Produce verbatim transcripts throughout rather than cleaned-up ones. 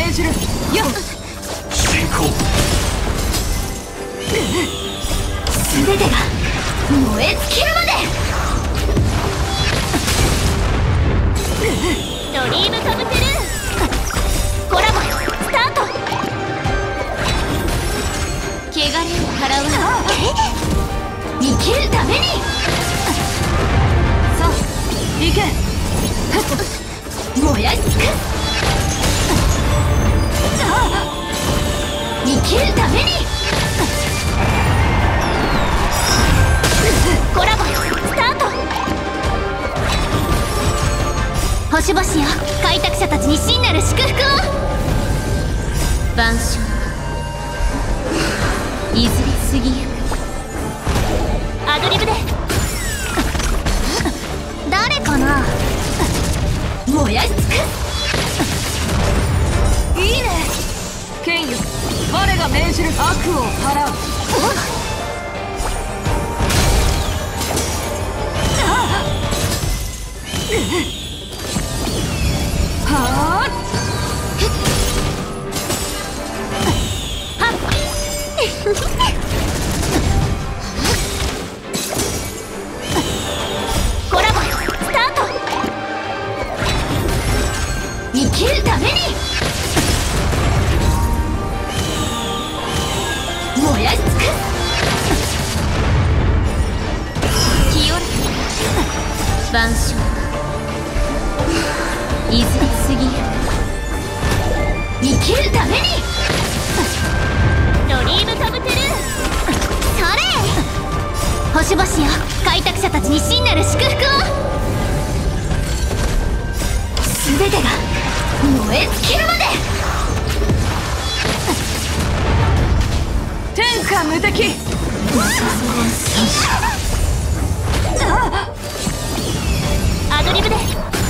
命じる。よっ進行。 全てが燃え尽きるまで。ドリームカムテルーコラボスタート。汚れを払う。生きるために。 さあ行け。 燃やし尽くす。生きるために。コラボスタート。星々よ、開拓者たちに真なる祝福を。万象いずれ過ぎゆく。アドリブで。誰かな。燃やし尽くす。 いいね。剣よ、我が命じる。悪を払う。はあ。 コラボスタート。生きるために。燃やし尽くす。清らか万象いずれ過ぎゆく。生きるために。ドリームカムテルーそれ。星々よ、開拓者たちに真なる祝福を。全てが燃え尽きるまで。 天下無敵。 アドリブで。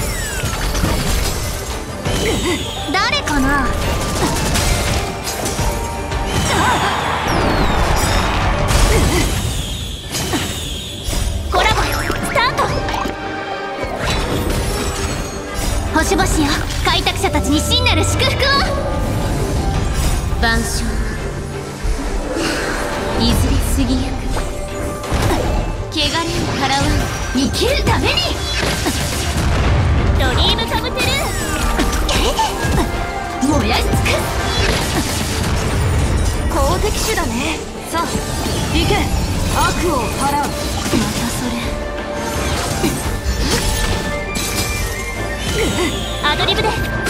誰かな。コラボスタート。星々よ、開拓者たちに真なる祝福を。万象いずれ過ぎゆく。汚れを払わん。生きるために。ドリームカムテルー燃やし尽くす。 好敵手だね。さあ行け。悪を払う。 またそれ。アドリブで。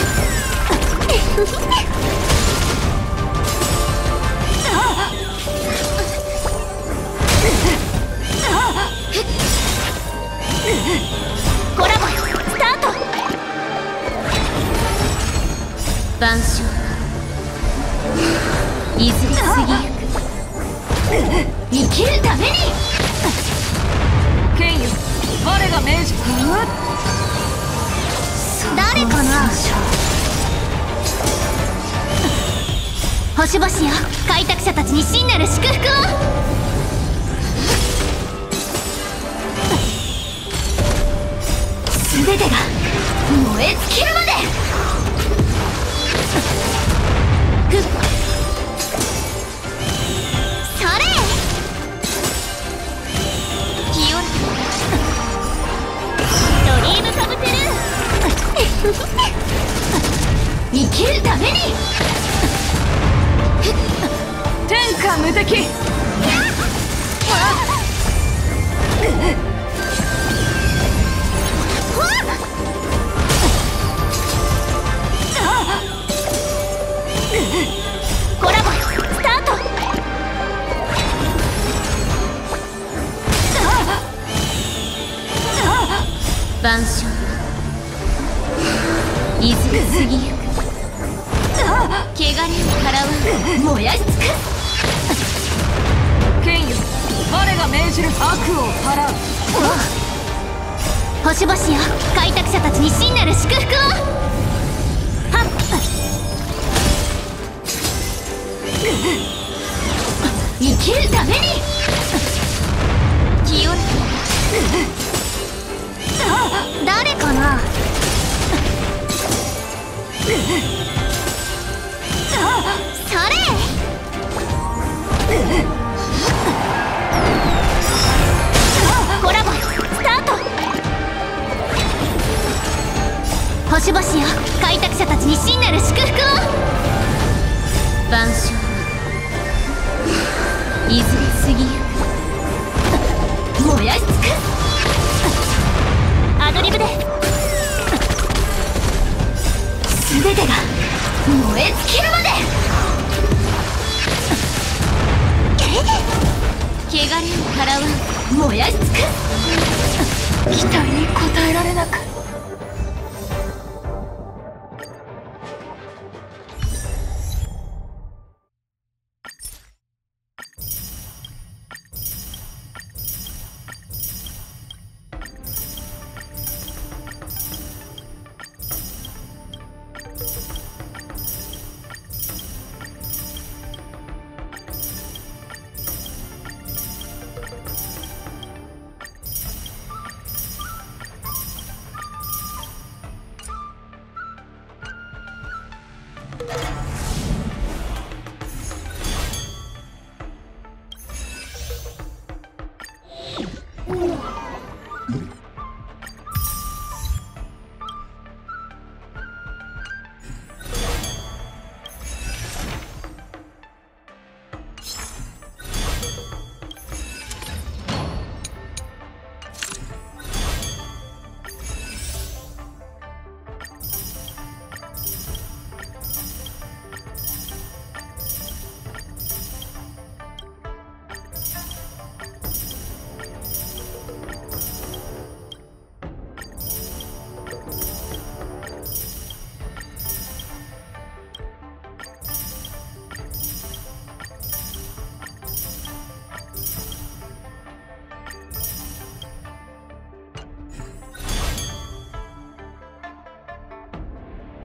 コラボスタート。万象いずれ過ぎゆく。生きるために。 剣よ、我が命じ。 誰かな。星々よ、開拓者たちに真なる祝福を。全てが燃え尽きるまで。ふっそれ。清らかドリームカムテルー生きるために。 天下無敵。 コラボスタート。万象いずれ過ぎゆく。汚れを払わん。燃やし尽くす。 剣よ、我が命じる。悪を払う。 星々よ、開拓者たちに真なる祝福を。はっ生きるために。清らか誰かな。 それコラボスタート。星々よ、開拓者たちに真なる祝福を。万象いずれ過ぎゆく。燃やし尽くす。アドリブで全てが燃え尽きるまで。汚れを払わん。燃やし尽くす。 期待に応えられなく